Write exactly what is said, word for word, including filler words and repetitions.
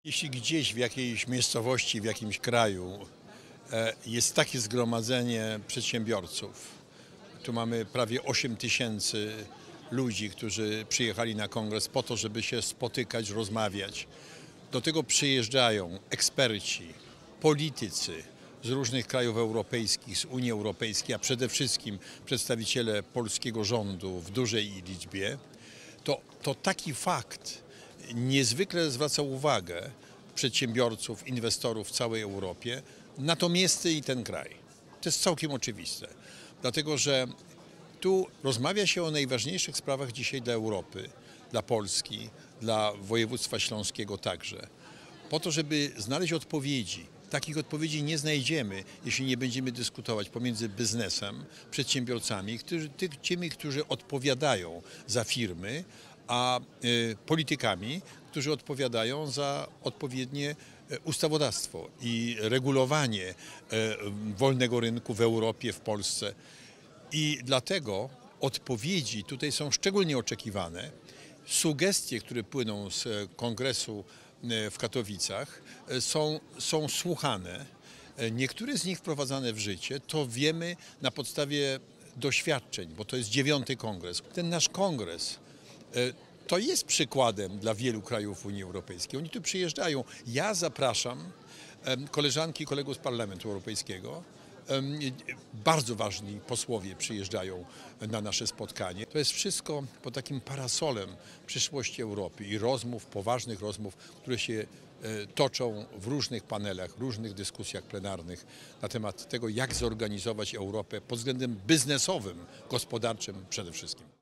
Jeśli gdzieś w jakiejś miejscowości, w jakimś kraju e, jest takie zgromadzenie przedsiębiorców, tu mamy prawie osiem tysięcy ludzi, którzy przyjechali na kongres po to, żeby się spotykać, rozmawiać. Do tego przyjeżdżają eksperci, politycy z różnych krajów europejskich, z Unii Europejskiej, a przede wszystkim przedstawiciele polskiego rządu w dużej liczbie. To, to taki fakt niezwykle zwraca uwagę przedsiębiorców, inwestorów w całej Europie na to miejsce i ten kraj. To jest całkiem oczywiste, dlatego że tu rozmawia się o najważniejszych sprawach dzisiaj dla Europy, dla Polski, dla województwa śląskiego także. Po to, żeby znaleźć odpowiedzi. Takich odpowiedzi nie znajdziemy, jeśli nie będziemy dyskutować pomiędzy biznesem, przedsiębiorcami, którzy, tymi, którzy odpowiadają za firmy, a y, politykami, którzy odpowiadają za odpowiednie ustawodawstwo i regulowanie y, wolnego rynku w Europie, w Polsce. I dlatego odpowiedzi tutaj są szczególnie oczekiwane. Sugestie, które płyną z kongresu w Katowicach, są, są słuchane. Niektóre z nich wprowadzane w życie, to wiemy na podstawie doświadczeń, bo to jest dziewiąty kongres. Ten nasz kongres to jest przykładem dla wielu krajów Unii Europejskiej. Oni tu przyjeżdżają. Ja zapraszam koleżanki i kolegów z Parlamentu Europejskiego. Bardzo ważni posłowie przyjeżdżają na nasze spotkanie. To jest wszystko pod takim parasolem przyszłości Europy i rozmów, poważnych rozmów, które się toczą w różnych panelach, różnych dyskusjach plenarnych na temat tego, jak zorganizować Europę pod względem biznesowym, gospodarczym przede wszystkim.